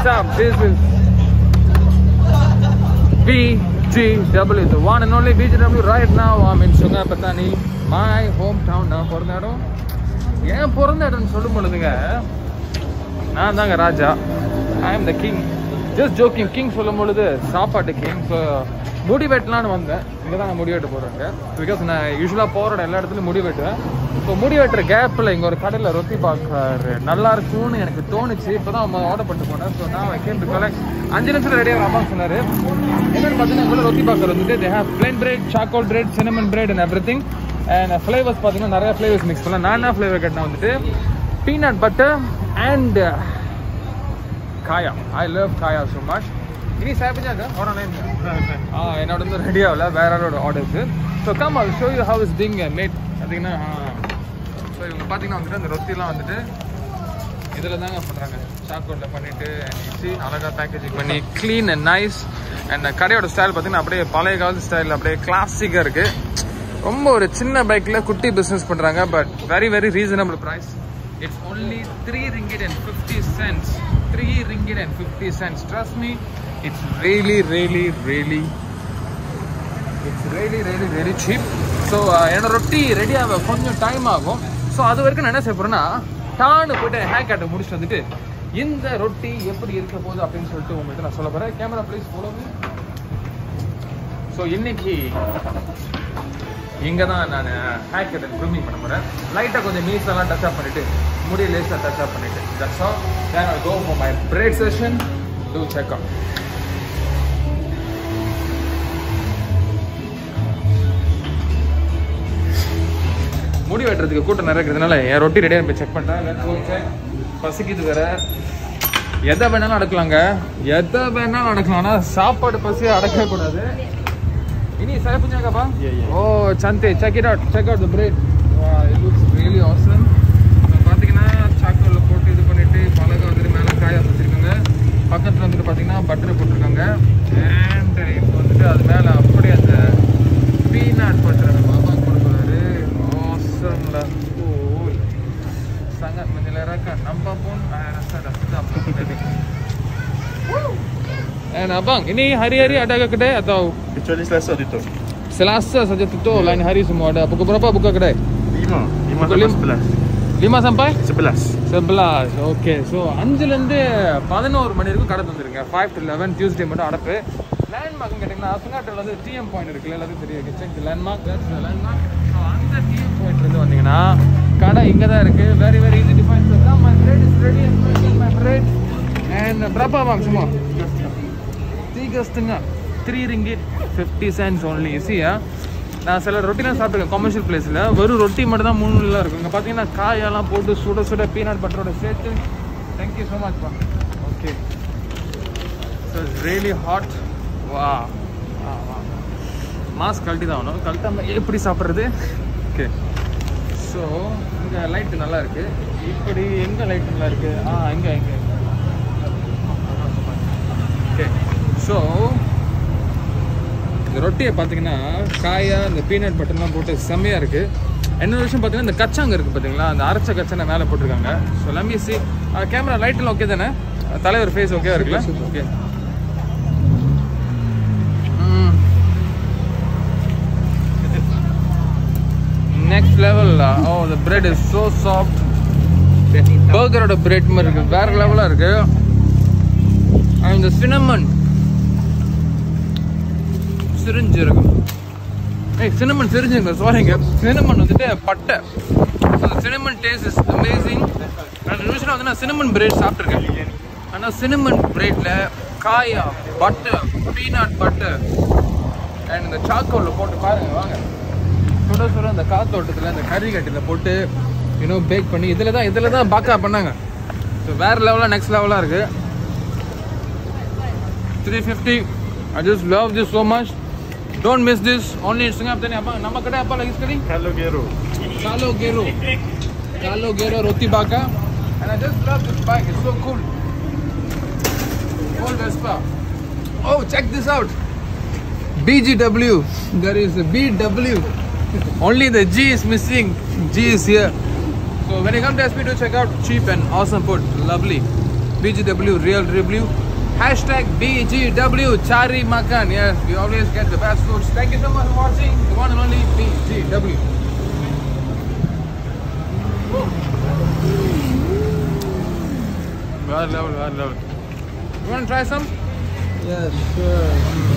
up? This is BGW, the one and only BGW. Right now I'm in Sungapatani, my hometown. நான் பிறந்த இடம் ஏன் பிறந்த இடம்னு சொல்லும் பொழுதுங்க, நான் தாங்க ராஜா. I am the king. Just joking. King சொல்லும் பொழுது சாப்பாட்டு கிங். ஸோ முடி வெட்டலான்னு வந்தேன். இங்கே தான் நான் முடி வெட்ட போடுறேங்க. பிகாஸ் நான் யூஸ்வலாக போகிற எல்லா இடத்துலையும் முடி வெட்டுவேன். இப்போ முடி வெட்டுற கேப்பில் இங்கே ஒரு கடையில் ரொட்டி பார்க்குறாரு, நல்லா இருக்கும்னு எனக்கு தோணுச்சு. இப்போ தான் ஆர்டர் பண்ணிட்டு போனேன். ஸோ நான் கேட்டு கலெக்ட் 5 நிமிஷத்தில் ரெடியாக அம்மா சொன்னார். என்னென்னு பார்த்தீங்கன்னா இவ்வளோ ரொட்டி பார்க்குறது வந்துட்டு they have plain bread, charcoal bread, cinnamon bread and everything. And flavours பார்த்தீங்கன்னா நிறையா ஃப்ளேவர்ஸ் மிக்ஸ் பண்ணலாம். நான் என்ன ஃப்ளேவர் கேட்டேன் வந்துட்டு peanut butter and kaya. I love kaya so much. Ini saya punya ke orang lain? என்னோட வந்து ரெடி ஆகல, வேற யாரோட orders. So come I'll show you how it's being made. பார்த்தீங்கன்னா ஸோ இவங்க பார்த்தீங்கன்னா வந்துட்டு அந்த ரொட்டிலாம் வந்துட்டு இதில் தாங்க பண்ணுறாங்க. சாக்கோட்டில் பண்ணிவிட்டு அழகாக பேக்கேஜிங் பண்ணி க்ளீன் அண்ட் நைஸ். அண்ட் கடையோட ஸ்டைல் பார்த்தீங்கன்னா அப்படியே பழைய காலத்து ஸ்டைல், அப்படியே கிளாசிக்காக இருக்குது. ரொம்ப ஒரு சின்ன பைக்கில் குட்டி பிஸ்னஸ் பண்ணுறாங்க. But very very reasonable price. It's only 3 ringgit and 50 cents. 3 ringgit and 50 cents. Trust me, it's really cheap. So என்னோட ரொட்டி ரெடி ஆக கொஞ்சம் டைம் ஆகும். ஸோ அது வரைக்கும் நான் என்ன செய்ய போறேன்னா டான்னு போயிட்டு ஹேர் கட்டை முடிச்சுட்டு வந்துட்டு இந்த ரொட்டி எப்படி இருக்க போகுது அப்படின்னு சொல்லிட்டு உங்களுக்கு நான் சொல்ல போறேன். Camera please follow me. So இன்னைக்கு இங்கே தான் நான் ஹேர் கட் அண்ட் க்ரூமிங் பண்ண போகிறேன். லைட்டாக கொஞ்சம் மீஸெல்லாம் டச் அப் பண்ணிவிட்டு முடிய லேஸாக டச் அப் பண்ணிவிட்டு that's all. Then I'll go for my braid session. Do check out. முடி வெட்டுறதுக்கு கூட்டம் நிறைய இருக்கிறதுனால என் ரொட்டி ரெடியாக போய் செக் பண்ணுறேன். பசிக்குது வேற. எதை வேணாலும் அடக்கலாங்க, எதை வேணாலும் அடக்கலாம். ஆனால் சாப்பாடு பசியை அடக்கவே கூடாது. Ini saya punya apa? Oh, cantik. Check it out. Check out the bread. Wow, it looks really awesome. பாத்தீங்கன்னா சாக்கோல்ல போட்டு இது பண்ணிட்டு பலகை வந்துட்டு மேலே காய வச்சிருக்காங்க. பக்கத்தில் வந்துட்டு பார்த்தீங்கன்னா பட்டர் போட்டிருக்காங்க. அண்ட் இப்போ வந்துட்டு அது மேலே அப்படியே அந்த பீனட் பட்டர் அந்த மாமா கொடுக்குறாரு. ஆசம்ல sangat menyelerakan. Nampak pun rasa dah sedap tadi. And abang, ini hari-hari ada ke kedai atau? Kecuali Selasa tutup. Selasa saja tutup, lain hari semua ada. Pukul berapa buka kedai? 5 sampai 11. 5 sampai 11. 11. Okay. So 5 ல இருந்து 11 மணி வரைக்கும் கடை தந்துருங்க. 5 to 11 Tuesday மட்டும் அடப்பு. Landmark கேட்டிங்கன்னா சுங்காட்டில் வந்து DM point இருக்குல்ல, எல்லாத்துக்கும் தெரியும். Check the landmark. That's the landmark. So அந்த டிஎம் பாயிண்ட் இருந்து வந்தீங்கன்னா கடை இங்கே தான் இருக்குது. Very very easy to find. So come my bread is ready. My bread and berapa bang semua? 3 ringgit 50 cents only. You see, நான் சில ரொட்டிலாம் சாப்பிட்டுருக்கேன் commercial பிளேஸில். வெறும் ரொட்டி மட்டும் தான் 3 இருக்கும். இங்கே பார்த்தீங்கன்னா காயெல்லாம் போட்டு சுட சுட பீனட் பட்டரோட சேர்த்து. தேங்க்யூ ஸோ மச் பா. Okay, so it's really hot. வா மாஸ்க் கழட்டி தான் ஆகணும். கழட்டாமல் எப்படி சாப்பிட்றது? ஓகே, ஸோ இங்கே லைட்டு நல்லா இருக்குது. இப்படி எங்கே லைட் நல்லா இருக்குது? இங்கே ஓகே. ஸோ இந்த ரொட்டியை பார்த்தீங்கன்னா காயா இந்த பீனட் பட்டர்லாம் போட்டு செம்மையாக இருக்குது. இன்னொரு விஷயம் பார்த்தீங்கன்னா இந்த கச்சாங்க இருக்குது பார்த்தீங்களா, அந்த அரைச்ச கச்சானை மேலே போட்டிருக்காங்க. So lemme see. கேமரா லைட்டெல்லாம் ஓகே தானே? தலைவர் ஃபேஸ் ஓகேவா இருக்குல்ல? Okay. Next level. Oh, the bread is so soft. பர்கரோட பிரெட் மாதிரி இருக்குது, வேறு லெவலாக இருக்குது. அண்ட் இந்த சினமன் சிரிஞ்சிருக்கும். சினமன் சிரிஞ்சுங்க, சாரிங்க. சினமன் வந்துட்டு பட்டை. அந்த சினமன் டேஸ்ட் இஸ் அமேசிங். நான் நிமிஷம் வந்து நான் சினமன் பிரெட் சாப்பிட்ருக்கேன். ஆனால் சினமன் பிரெட்டில் காயா, பட்டர், பீனட் பட்டர் அண்ட் இந்த சாக்கோலில் போட்டு பாருங்க. வாங்க, சுட சுட அந்த காத்தோட்டத்தில் அந்த கறி கட்டியில் போட்டு இன்னும் பேக் பண்ணி இதில் தான் பாக்கா பண்ணாங்க. ஸோ வேறு லெவலாக நெக்ஸ்ட் லெவலாக இருக்குது. 350. I just love this so much. Don't miss this. Only in Sungapatani. Apa nama kedai apa lagi sekali? Kalo Gero Roti Baka. And I just love this bike. It's so cool. Old Vespa. Oh, check this out. BGW. There is a BW. Only the G is missing. G is here. So when you come to SP, do check out cheap and awesome food. Lovely. BGW Real Review. Hashtag BGW Chari Makan. Yes, we always get the best foods. Thank you so much for watching. The one and only BGW. God level. You want to try some? Yes, sure.